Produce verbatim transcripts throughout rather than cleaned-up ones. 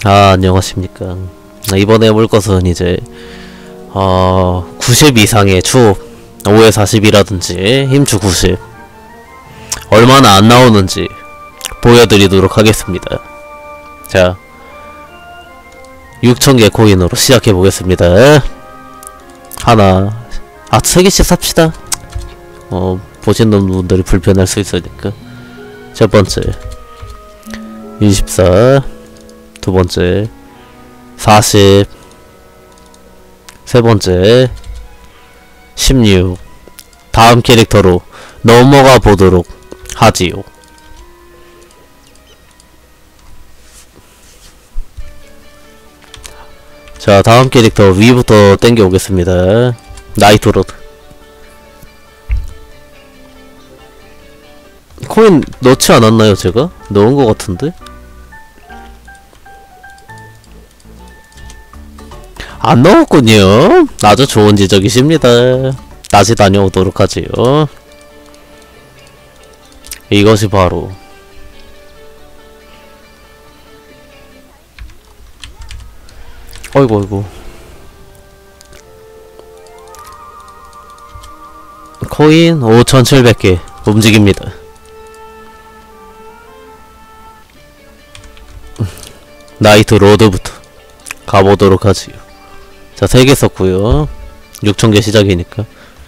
아, 안녕하십니까. 이번에 해볼 것은 이제 어 구십 이상의 추 오에 사십이라든지 힘추 구십 얼마나 안 나오는지 보여드리도록 하겠습니다. 자, 육천 개 코인으로 시작해보겠습니다. 하나, 아, 세 개씩 삽시다. 어, 보시는 분들이 불편할 수 있으니까. 첫 번째, 이십사, 두 번째, 사십, 세 번째, 십육. 다음 캐릭터로 넘어가 보도록 하지요. 자, 다음 캐릭터 위부터 땡겨 오겠습니다. 나이트로드. 코인 넣지 않았나요, 제가? 넣은 것 같은데? 안 넣었군요. 아주 좋은 지적이십니다. 다시 다녀오도록 하지요. 이것이 바로 어이구 어이구 코인 오천칠백 개 움직입니다. 나이트 로드부터 가보도록 하지요. 자, 세 개 썼고요. 육천 개 시작이니까.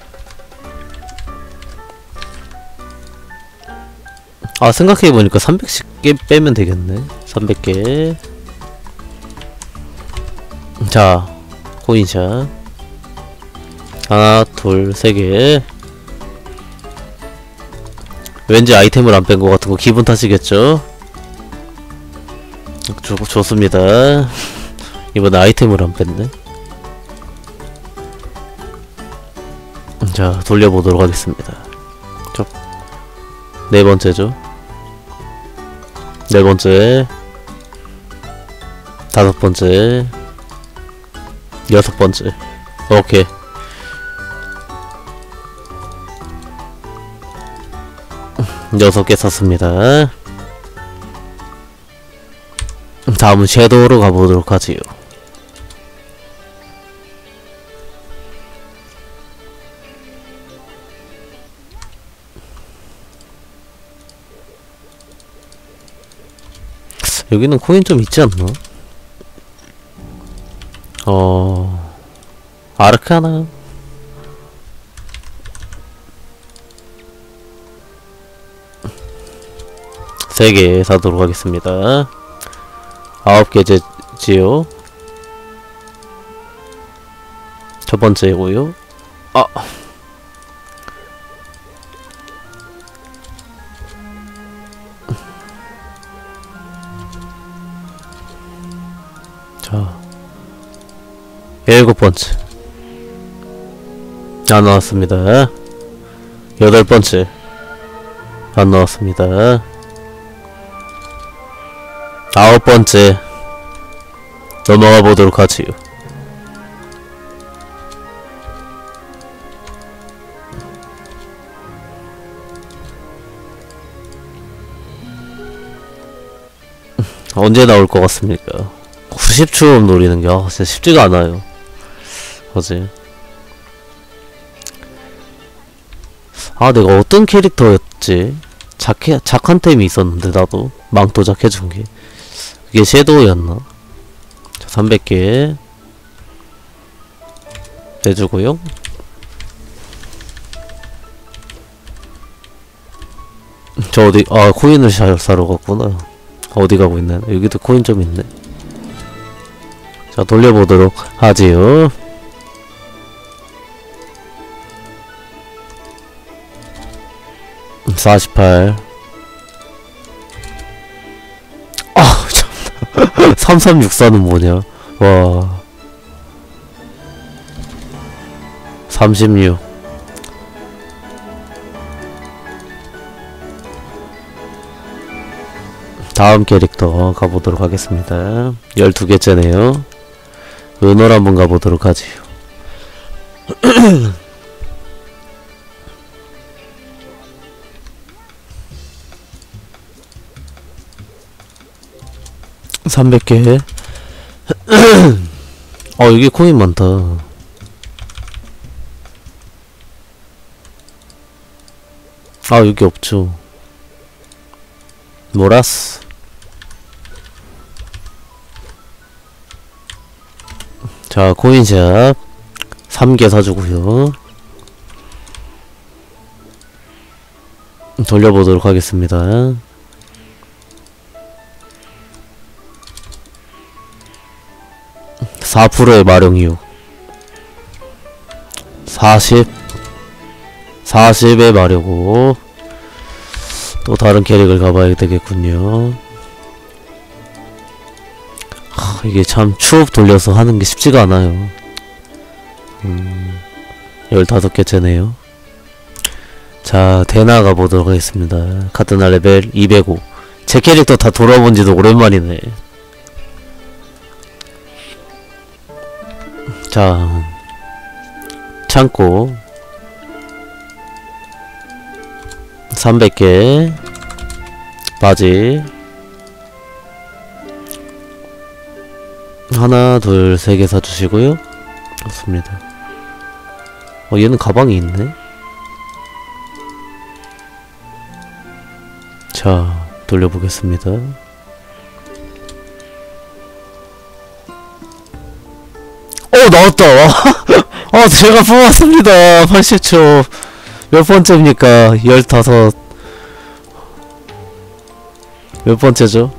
아, 생각해보니까 삼백씩 개 빼면 되겠네. 삼백 개. 자, 코인샷. 하나, 둘, 세 개. 왠지 아이템을 안 뺀 것 같은 거 기분 탓이겠죠? 좋, 좋습니다. 이번에 아이템을 안 뺐네. 자, 돌려보도록 하겠습니다. 저, 네 번째죠. 네 번째, 다섯 번째, 여섯 번째. 오케이. 여섯 개 썼습니다. 다음은 섀도우로 가보도록 하지요. 여기는 코인 좀 있지 않나? 어... 아르카나? 세 개 사도록 하겠습니다. 아홉 개지요. 첫 번째고요. 아! 자, 일곱 번째. 안 나왔습니다. 여덟 번째. 안 나왔습니다. 아홉 번째. 넘어가 보도록 하지요. 언제 나올 것 같습니까? 구십 추움 노리는 게 아, 진짜 쉽지가 않아요. 어제. 아, 내가 어떤 캐릭터였지? 작해, 작한 템이 있었는데, 나도. 망토작 해준 게. 그게 섀도우였나? 자, 삼백 개. 빼주고요. 저 어디, 아, 코인을 사, 사러 갔구나. 어디 가고 있나? 여기도 코인 좀 있네. 자, 돌려보도록 하지요. 사십팔. 아, 참나. 삼삼육사는 뭐냐? 와. 삼십육. 다음 캐릭터 가보도록 하겠습니다. 열두 개째네요. 은월 한번 가보도록 하지요. 삼백 개 어 여기 코인 많다. 아 여기 없죠. 모라스. 자 코인샵 삼 개 사주고요. 돌려보도록 하겠습니다. 사 퍼센트의 마력 이유. 사십 사십의 마력고 또 다른 캐릭을 가봐야 되겠군요. 하, 이게 참 추억 돌려서 하는 게 쉽지가 않아요. 음, 열다섯 개째네요. 자, 대나 가보도록 하겠습니다. 카드나 레벨 이백오. 제 캐릭터 다 돌아본 지도 오랜만이네. 자, 창고 삼백 개 바지 하나 둘 세 개 사주시고요. 좋습니다. 어 얘는 가방이 있네. 자 돌려보겠습니다. 어 나왔다. 아 제가 뽑았습니다. 팔십 초 몇 번째입니까? 열다섯. 몇 번째죠?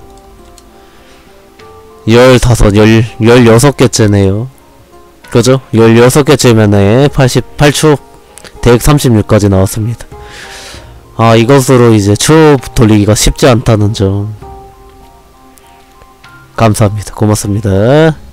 열다섯, 열, 열여섯 개째네요. 그죠? 열여섯 개째면에 팔십팔 초, 백삼십육까지 나왔습니다. 아, 이것으로 이제 추억 돌리기가 쉽지 않다는 점. 감사합니다. 고맙습니다.